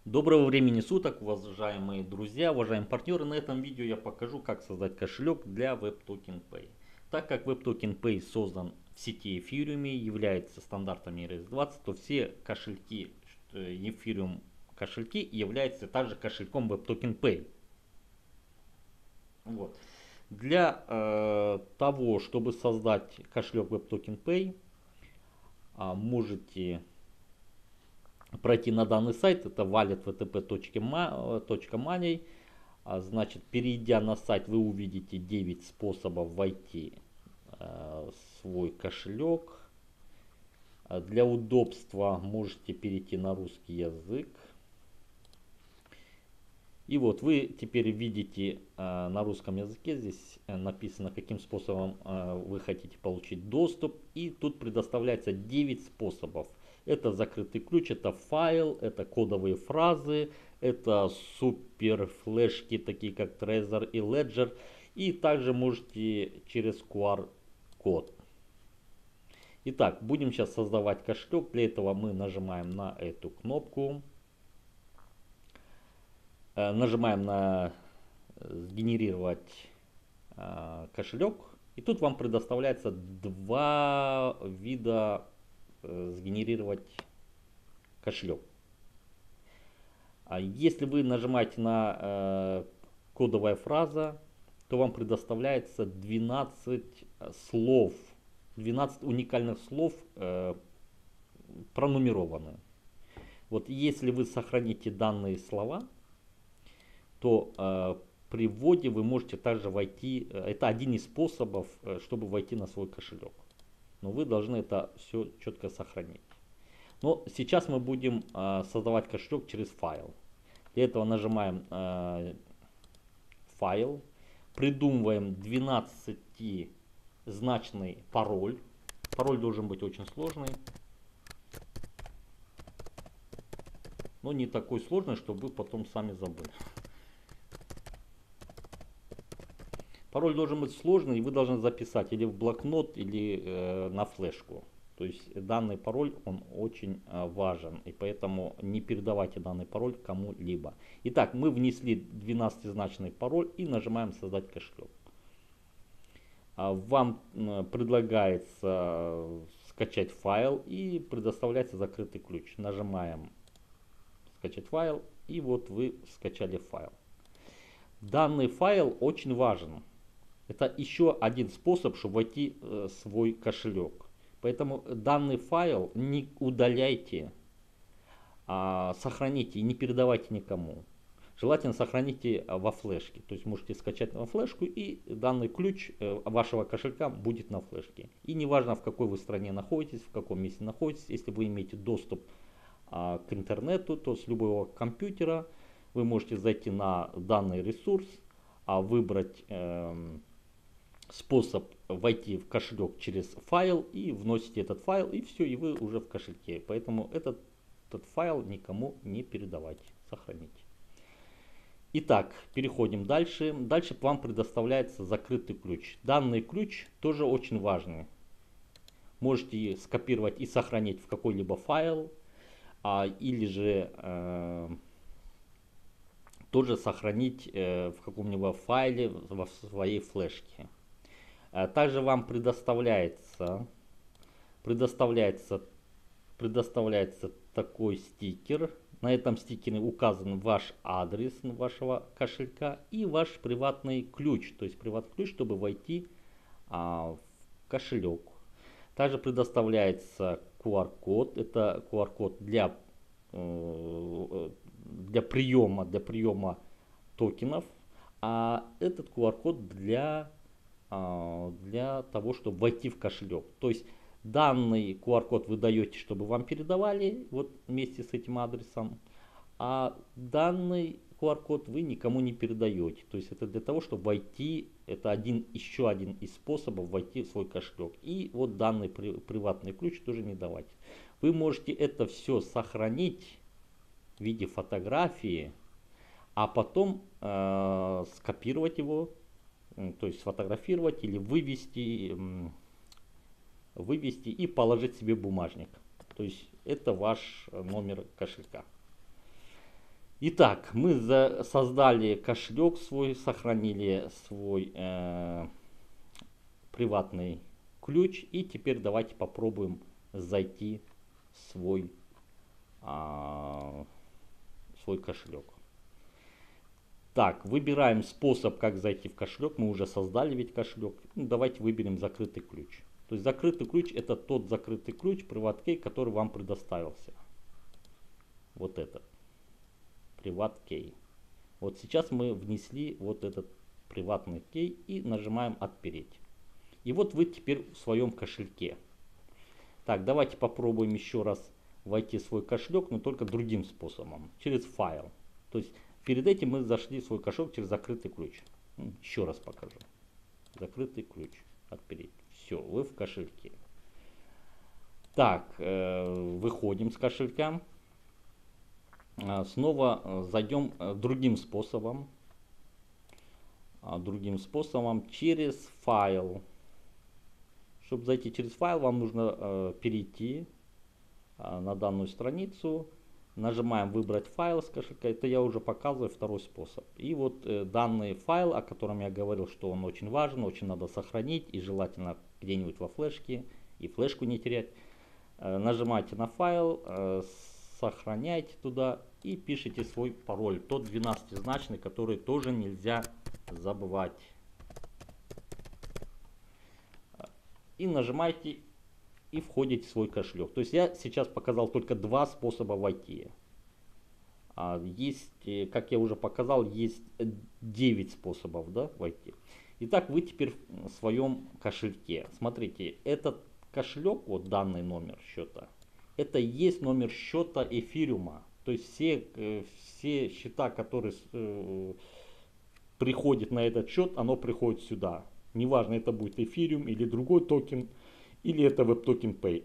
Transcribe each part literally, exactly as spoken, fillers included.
Доброго времени суток, уважаемые друзья, уважаемые партнеры. На этом видео я покажу, как создать кошелек для WebToken Pay. Так как WebToken Pay создан в сети Ethereum, является стандартом и эр эс двадцать, то все кошельки Ethereum кошельки являются также кошельком WebToken Pay. Вот. Для э, того, чтобы создать кошелек WebToken Pay, э, можете пройти на данный сайт, это wallet точка ви ти пи точка money. Значит, перейдя на сайт, вы увидите девять способов войти э, в свой кошелек. Для удобства можете перейти на русский язык. И вот вы теперь видите э, на русском языке, здесь написано, каким способом э, вы хотите получить доступ. И тут предоставляется девять способов. Это закрытый ключ, это файл, это кодовые фразы, это супер флешки, такие как Trezor и Ledger. И также можете через ку ар код. Итак, будем сейчас создавать кошелек. Для этого мы нажимаем на эту кнопку. Нажимаем на сгенерировать кошелек. И тут вам предоставляется два вида сгенерировать кошелек. Если вы нажимаете на кодовая фраза, то вам предоставляется двенадцать слов, двенадцать уникальных слов пронумерованы. Вот если вы сохраните данные слова, то э, при вводе вы можете также войти, это один из способов, чтобы войти на свой кошелек. Но вы должны это все четко сохранить. Но сейчас мы будем э, создавать кошелек через файл. Для этого нажимаем э, файл, придумываем двенадцатизначный пароль. Пароль должен быть очень сложный. Но не такой сложный, чтобы вы потом сами забыли. Пароль должен быть сложный, и вы должны записать или в блокнот, или э, на флешку. То есть данный пароль, он очень э, важен, и поэтому не передавайте данный пароль кому-либо. Итак, мы внесли двенадцатизначный пароль и нажимаем «Создать кошелек». Вам э, предлагается скачать файл и предоставляется закрытый ключ. Нажимаем «Скачать файл», и вот вы скачали файл. Данный файл очень важен. Это еще один способ, чтобы войти в свой кошелек. Поэтому данный файл не удаляйте, а сохраните и не передавайте никому. Желательно сохраните во флешке. То есть можете скачать на флешку, и данный ключ вашего кошелька будет на флешке. И неважно, в какой вы стране находитесь, в каком месте находитесь, если вы имеете доступ а, к интернету, то с любого компьютера вы можете зайти на данный ресурс, а выбрать э, способ войти в кошелек через файл и вносите этот файл, и все, и вы уже в кошельке. Поэтому этот, этот файл никому не передавайте, сохраните. Итак, переходим дальше. Дальше вам предоставляется закрытый ключ. Данный ключ тоже очень важный. Можете скопировать и сохранить в какой-либо файл, а, или же э, тоже сохранить э, в каком-нибудь файле во своей флешке. Также вам предоставляется, предоставляется, предоставляется такой стикер. На этом стикере указан ваш адрес вашего кошелька и ваш приватный ключ. То есть приватный ключ, чтобы войти а, в кошелек. Также предоставляется ку ар код. Это ку ар код для, для приема, для приема токенов. А этот ку ар код для для того, чтобы войти в кошелек. То есть данный ку ар код вы даете, чтобы вам передавали вот вместе с этим адресом, а данный ку ар код вы никому не передаете. То есть это для того, чтобы войти, это один, еще один из способов войти в свой кошелек. И вот данный при, приватный ключ тоже не давать. Вы можете это все сохранить в виде фотографии, а потом э, скопировать его, то есть сфотографировать или вывести, вывести и положить себе в бумажник. То есть это ваш номер кошелька. Итак, мы за, создали кошелек свой, сохранили свой э, приватный ключ. И теперь давайте попробуем зайти в свой, э, свой кошелек. Так, выбираем способ, как зайти в кошелек. Мы уже создали ведь кошелек. Ну, давайте выберем закрытый ключ. То есть закрытый ключ — это тот закрытый ключ, Private Key, который вам предоставился. Вот этот. Private Key. Вот сейчас мы внесли вот этот приватный key и нажимаем «Отпереть». И вот вы теперь в своем кошельке. Так, давайте попробуем еще раз войти в свой кошелек, но только другим способом. Через файл. То есть перед этим мы зашли в свой кошелек через закрытый ключ. Еще раз покажу. Закрытый ключ. Отпереть. Все, вы в кошельке. Так, э, выходим с кошелька. Э, снова э, зайдем э, другим способом. Э, другим способом через файл. Чтобы зайти через файл, вам нужно э, перейти э, на данную страницу. Нажимаем «Выбрать файл» с кошелька. Это я уже показываю второй способ. И вот э, данный файл, о котором я говорил, что он очень важен, очень надо сохранить. И желательно где-нибудь во флешке. И флешку не терять. Э, нажимаете на файл, э, сохраняйте туда и пишите свой пароль. Тот двенадцатизначный, который тоже нельзя забывать. И нажимаете и входите в свой кошелек. То есть я сейчас показал только два способа войти. Есть, как я уже показал, есть девять способов, да, войти. Итак, вы теперь в своем кошельке. Смотрите, этот кошелек, вот данный номер счета, это и есть номер счета эфириума. То есть все, все счета, которые э, приходят на этот счет, оно приходит сюда. Неважно, это будет эфириум или другой токен, или это WebToken Pay.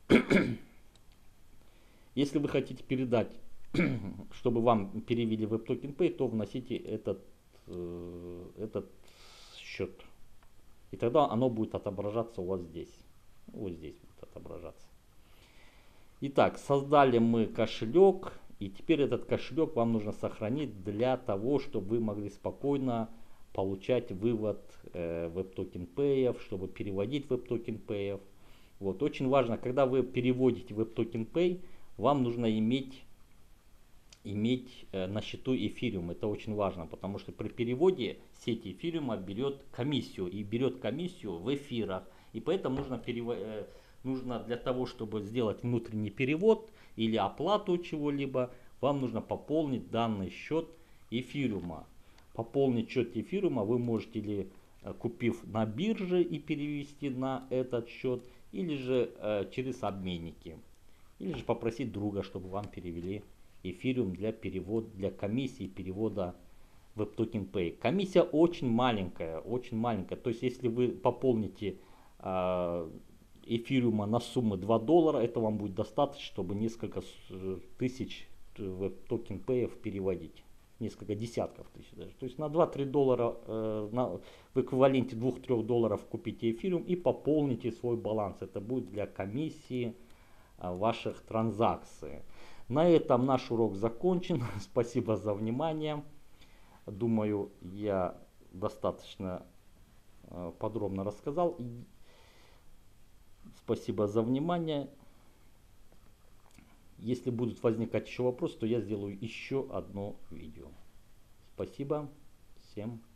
Если вы хотите передать, чтобы вам перевели WebToken Pay, то вносите этот, э, этот счет. И тогда оно будет отображаться у вас здесь. Вот здесь будет отображаться. Итак, создали мы кошелек. И теперь этот кошелек вам нужно сохранить для того, чтобы вы могли спокойно получать вывод э, WebToken Pay, чтобы переводить WebToken Pay. Вот. Очень важно, когда вы переводите WebToken Pay, вам нужно иметь, иметь э, на счету эфириум. Это очень важно, потому что при переводе сеть эфириума берет комиссию. И берет комиссию в эфирах. И поэтому нужно, перево э, нужно для того, чтобы сделать внутренний перевод или оплату чего-либо, вам нужно пополнить данный счет эфириума. Пополнить счет эфириума вы можете или купив на бирже и перевести на этот счет, или же э, через обменники, или же попросить друга, чтобы вам перевели эфириум для перевода, для комиссии перевода WebToken Pay. Комиссия очень маленькая, очень маленькая. То есть если вы пополните э, эфириума на сумму два доллара, это вам будет достаточно, чтобы несколько тысяч WebToken Pay переводить. Несколько десятков тысяч даже. То есть на два-три доллара э, на, в эквиваленте двух-трёх долларов купите эфириум и пополните свой баланс. Это будет для комиссии э, ваших транзакций. На этом наш урок закончен. Спасибо за внимание. Думаю, я достаточно э, подробно рассказал. Спасибо за внимание. Если будут возникать еще вопросы, то я сделаю еще одно видео. Спасибо. Всем пока.